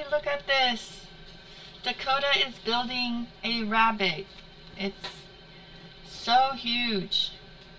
look at this. Dakotah is building a rabbit. It's so huge.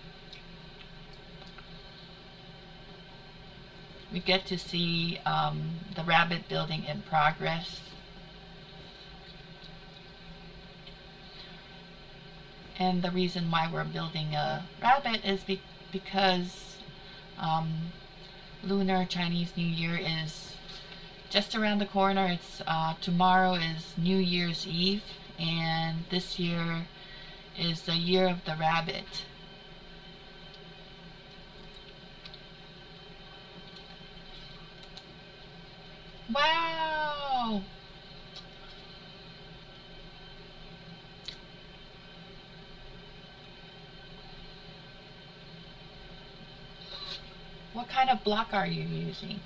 We get to see the rabbit building in progress. And the reason why we're building a rabbit is because Lunar Chinese New Year is just around the corner. It's tomorrow is New Year's Eve, and this year is the year of the rabbit. Wow! What kind of block are you using?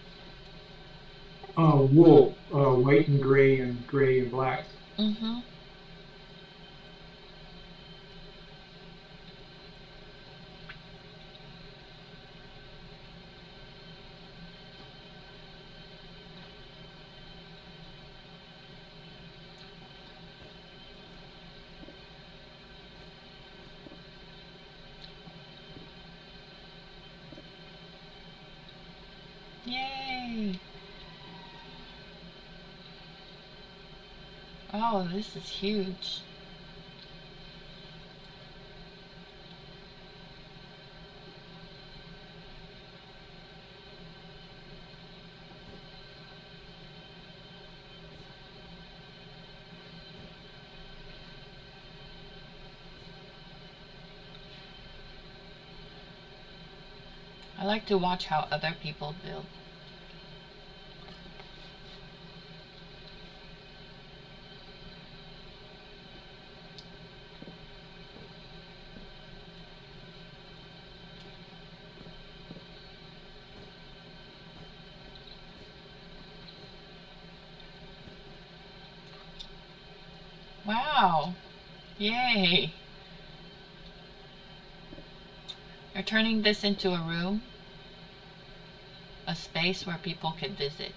Wool, white and gray and black. Mm-hmm. Yay! Oh, this is huge. I like to watch how other people build. Wow! Yay! You're turning this into a room, a space where people could visit.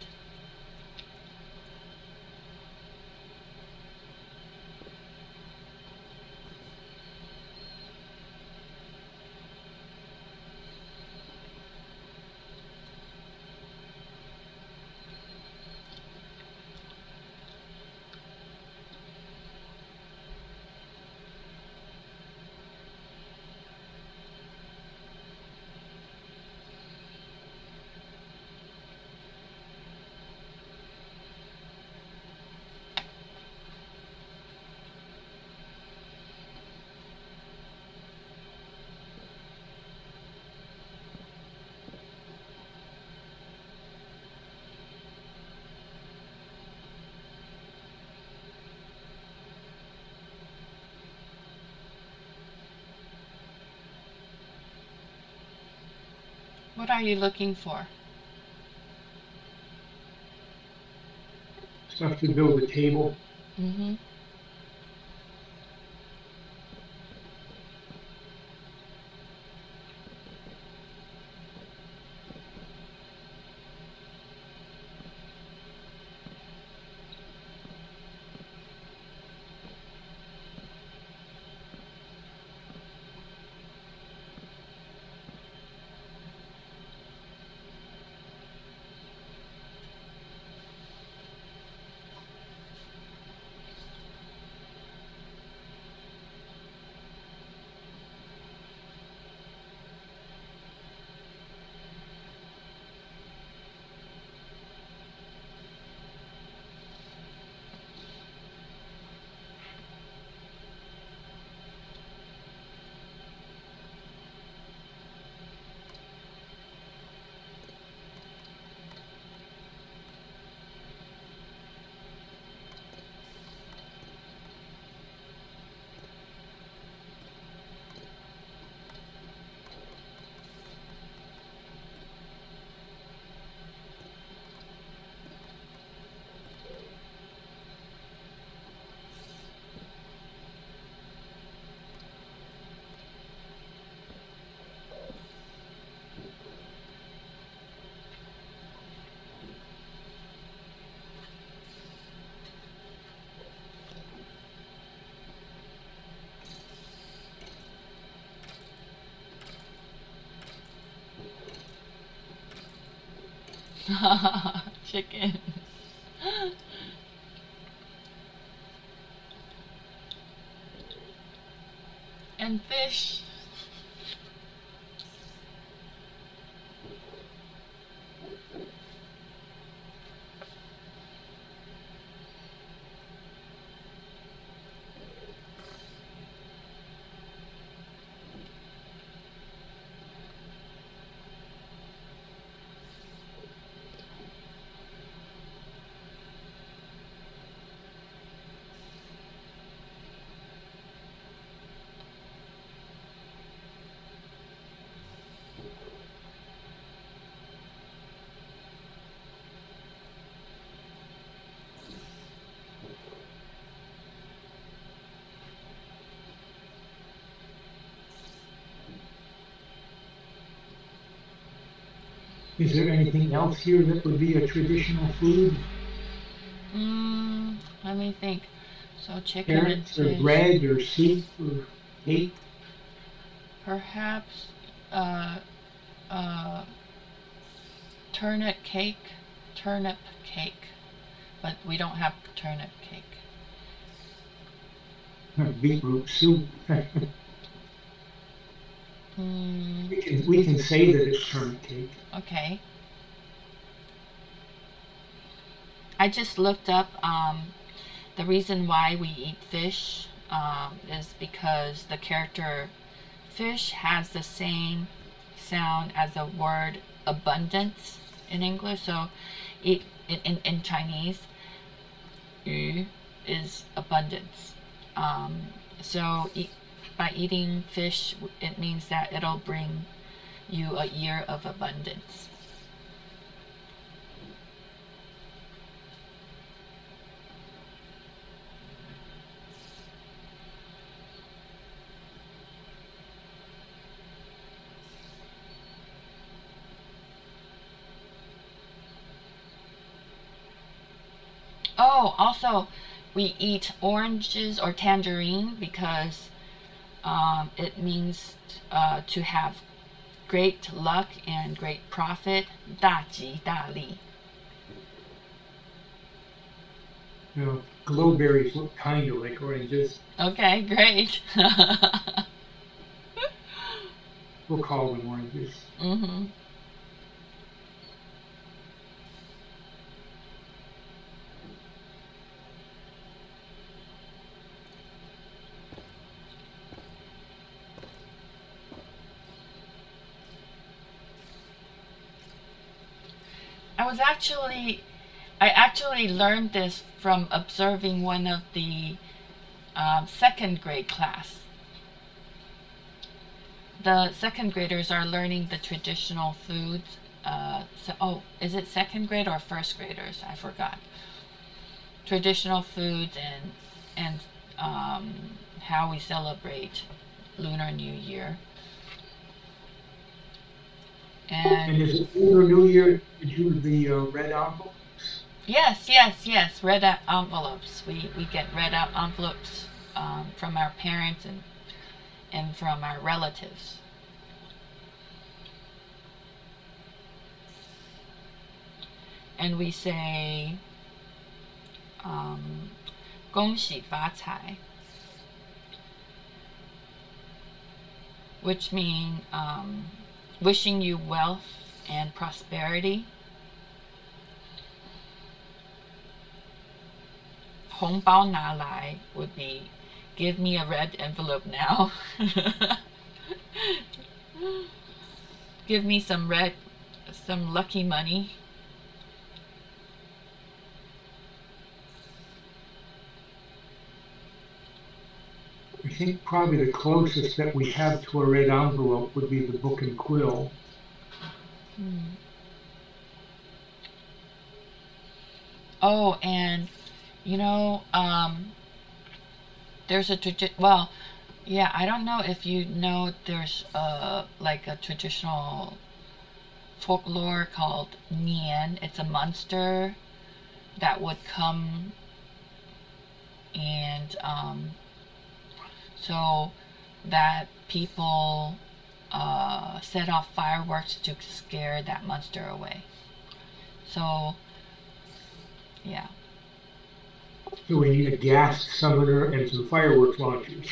What are you looking for? Stuff to build a table. Mm-hmm. Chicken. And fish. Is there anything else here that would be a traditional food? Let me think. So chicken and Carrots or fish. bread or soup or cake? Perhaps turnip cake. Turnip cake. But we don't have turnip cake. Beetroot soup. We can say that it's turnip cake. Okay. I just looked up the reason why we eat fish is because the character fish has the same sound as the word abundance in English. So in Chinese, 鱼 is abundance. So by eating fish, it means that it'll bring you a year of abundance. Oh, also, we eat oranges or tangerine because it means to have great luck and great profit. 大吉大利. Glowberries look kind of like oranges. Okay, great. We'll call them oranges. Mm-hmm. I actually learned this from observing one of the second grade class. The second graders are learning the traditional foods. Is it second grade or first graders? I forgot. Traditional foods and how we celebrate Lunar New Year. And is it Lunar New Year? Did you do the red envelopes? Yes. Red envelopes. We get red envelopes from our parents and from our relatives. And we say, 恭喜发财, which means wishing you wealth and prosperity. 红包拿来 would be give me a red envelope now. Give me some lucky money. I think probably the closest that we have to a red envelope would be the book and quill. Oh, and there's a I don't know if you know there's like a traditional folklore called Nian. It's a monster that would come and so that people set off fireworks to scare that monster away. So, yeah. So we need a gas summoner and some fireworks launchers.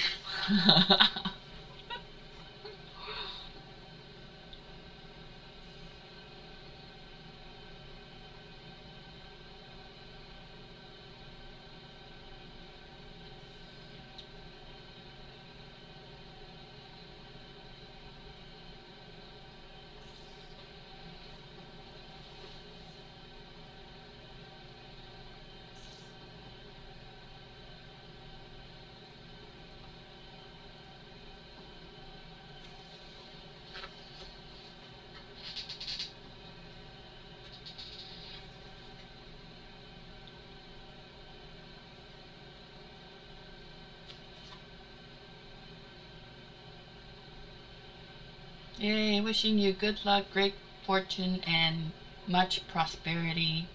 Yay, wishing you good luck, great fortune, and much prosperity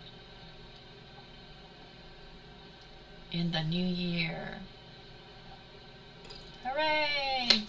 in the new year. Hooray!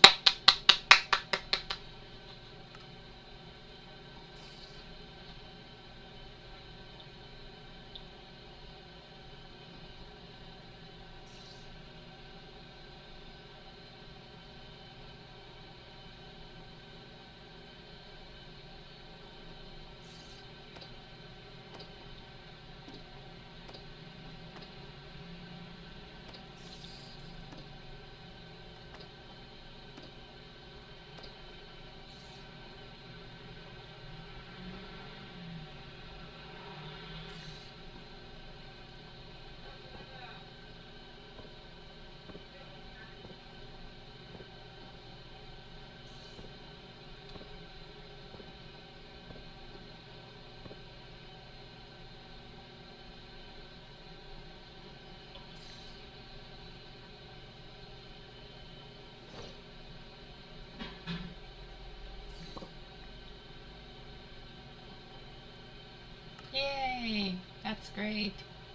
Yay! That's great.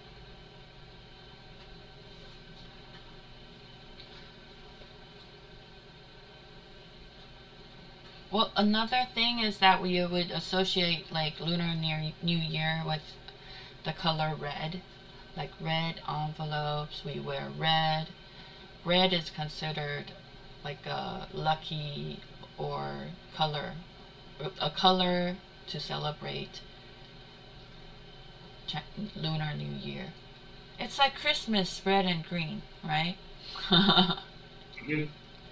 Well, another thing is that we would associate like Lunar New Year with the color red. Like red envelopes, we wear red. Red is considered like a lucky or a color to celebrate Lunar New Year. It's like Christmas, red and green, right? Yeah.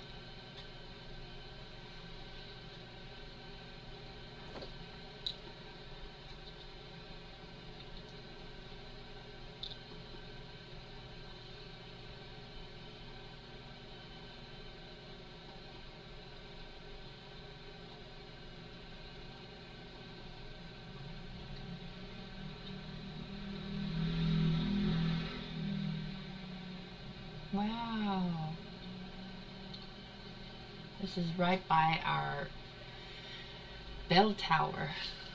Wow. This is right by our bell tower.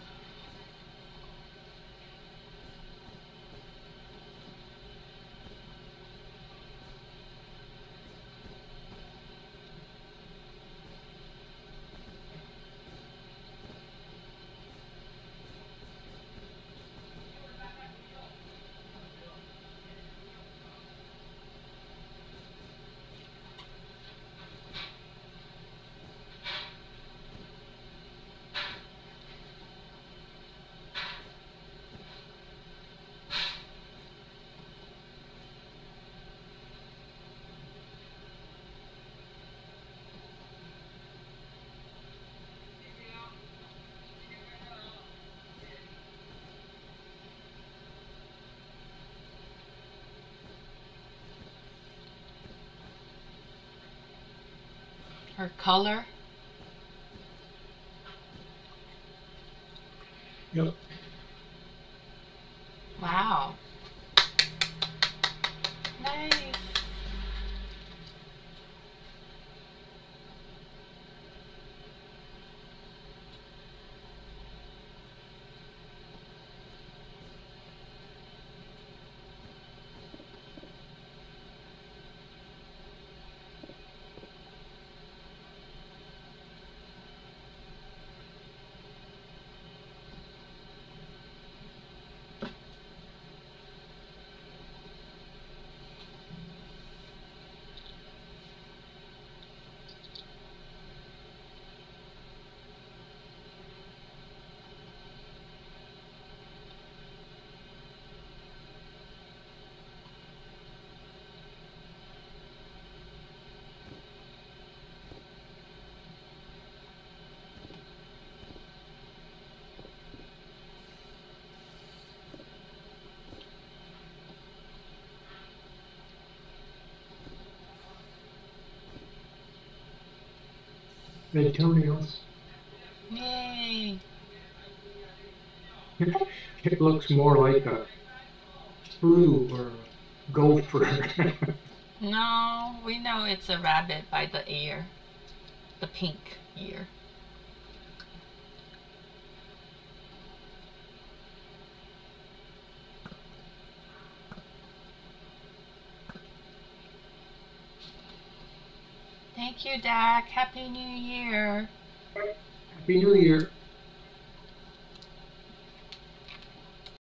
Her color. Yep. Wow. Nice. red toenails. Yay! It looks more like a shrew or a gopher. No, we know it's a rabbit by the ear. The pink ear. Thank you, Dak. Happy New Year. Happy New Year.